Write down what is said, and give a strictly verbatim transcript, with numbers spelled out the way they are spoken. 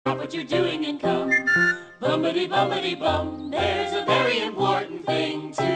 Stop what you're doing and come. Bumpity bumpity bum, there's a very important thing to